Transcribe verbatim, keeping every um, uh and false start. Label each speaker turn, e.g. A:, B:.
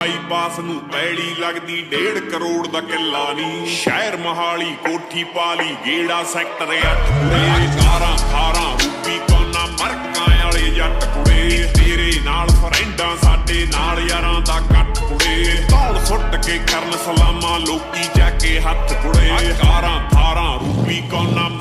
A: bypass ਨੂੰ ਪੈੜੀ ਲੱਗਦੀ ਡੇਢ ਕਰੋੜ ਦਾ ਕਿੱਲਾ ਨੀ ਸ਼ਹਿਰ ਮਹਾਲੀ ਕੋਠੀ ਪਾਲੀ ਗੇੜਾ ਸੈਕਟਰ ਅੱਠ ਕੁੜੇ ਕਾਰਾਂ ਖਾਰਾਂ ਰੂਪੀ ਕੋਨਾ ਮਰਕਾਂ ਵਾਲੇ ਜੱਟ ਕੁੜੇ ਤੇਰੇ ਨਾਲ ਫਰੈਂਡਾਂ ਸਾਡੇ ਨਾਲ ਯਾਰਾਂ ਦਾ ਕੱਟ ਕੁੜੇ ਧੌਣ ਸੁੱਟ ਕੇ ਕਰਨ ਸਲਾਮਾਂ ਲੋਕੀ ਜਾ ਕੇ ਹੱਥ ਕੁੜੇ ਕਾਰਾਂ ਖਾਰਾਂ ਰੂਪੀ ਕੋਨਾ